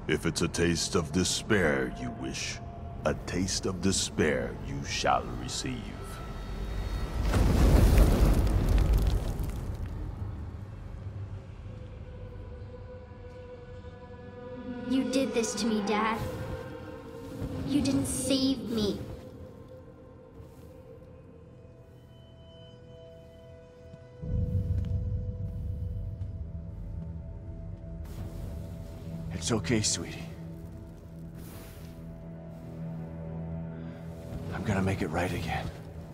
If it's a taste of despair you wish, a taste of despair you shall receive. You did this to me, Dad. You didn't save me. It's okay, sweetie. I'm gonna make it right again.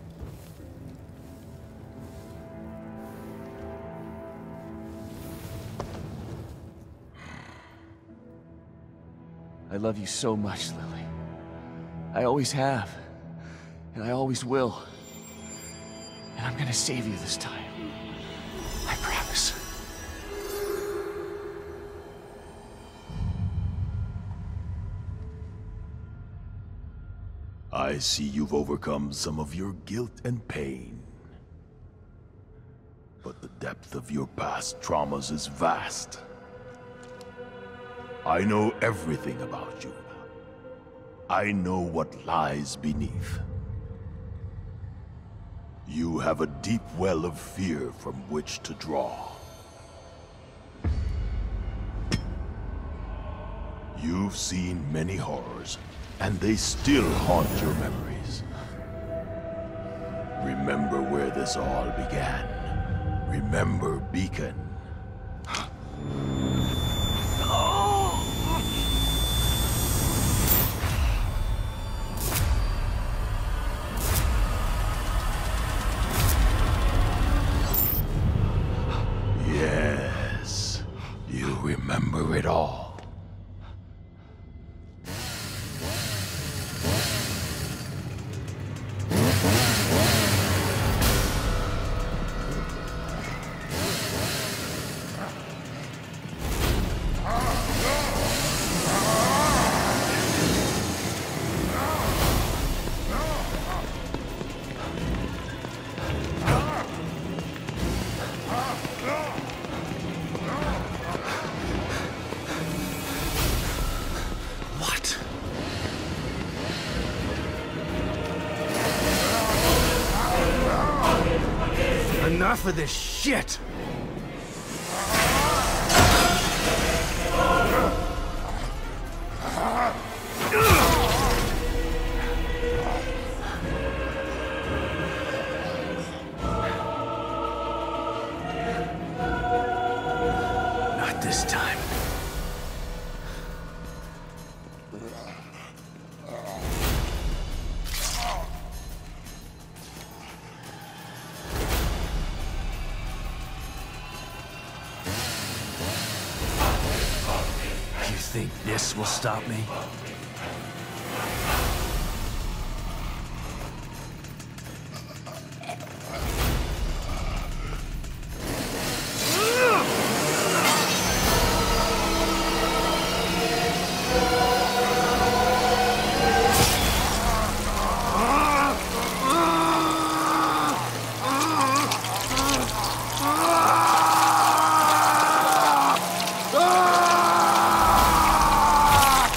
I love you so much, Lily. I always have. And I always will. And I'm gonna save you this time. I promise. I see you've overcome some of your guilt and pain. But the depth of your past traumas is vast. I know everything about you. I know what lies beneath. You have a deep well of fear from which to draw. You've seen many horrors, and they still haunt your memories. Remember where this all began. Remember Beacon. Yes, you remember it all. Enough of this shit! Not this time. You think this will stop me?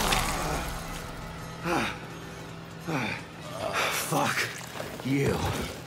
Fuck you.